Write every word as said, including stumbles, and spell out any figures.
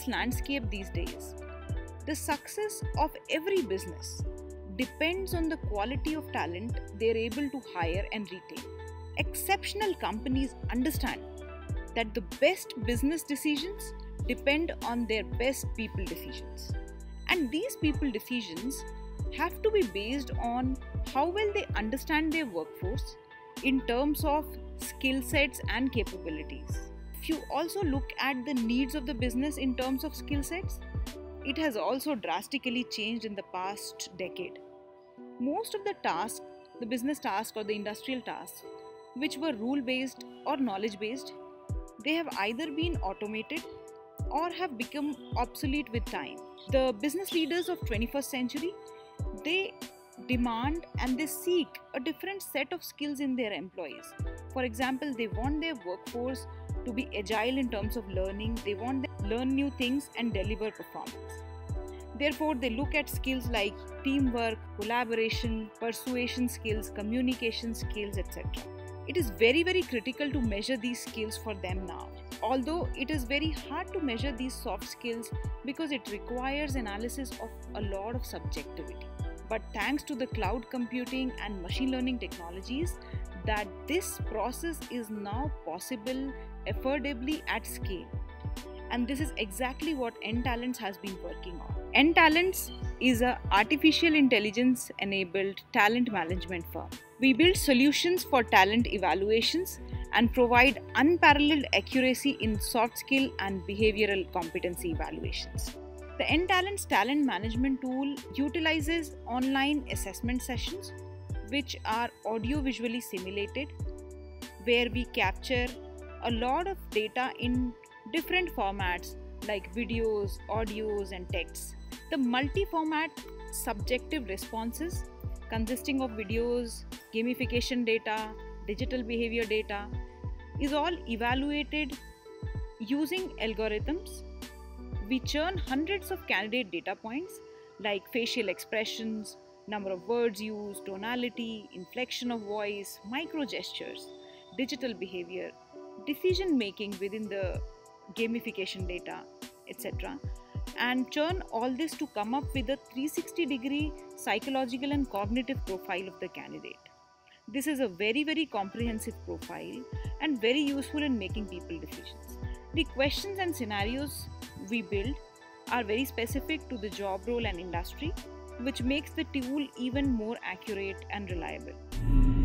business landscape these days, the success of every business depends on the quality of talent they're able to hire and retain. Exceptional companies understand that the best business decisions depend on their best people decisions. And these people decisions have to be based on how well they understand their workforce in terms of skill sets and capabilities. If you also look at the needs of the business in terms of skill sets, it has also drastically changed in the past decade. Most of the tasks, the business tasks or the industrial tasks, which were rule-based or knowledge-based, they have either been automated or have become obsolete with time. The business leaders of twenty-first century, they demand and they seek a different set of skills in their employees. For example, they want their workforce to be agile in terms of learning. They want them to learn new things and deliver performance. Therefore, they look at skills like teamwork, collaboration, persuasion skills, communication skills, et cetera. It is very, very critical to measure these skills for them now. Although it is very hard to measure these soft skills because it requires analysis of a lot of subjectivity. But thanks to the cloud computing and machine learning technologies, that this process is now possible affordably at scale. And this is exactly what nTalents has been working on. nTalents is an artificial intelligence enabled talent management firm. We build solutions for talent evaluations and provide unparalleled accuracy in soft skill and behavioral competency evaluations. The nTalents talent management tool utilizes online assessment sessions which are audio-visually simulated, where we capture a lot of data in different formats like videos, audios, and texts. The multi-format subjective responses consisting of videos, gamification data, digital behavior data is all evaluated using algorithms. We churn hundreds of candidate data points like facial expressions, number of words used, tonality, inflection of voice, micro gestures, digital behavior, decision making within the gamification data, et cetera, and churn all this to come up with a three hundred sixty degree psychological and cognitive profile of the candidate. This is a very, very comprehensive profile and very useful in making people decisions. The questions and scenarios we build are very specific to the job role and industry, which makes the tool even more accurate and reliable.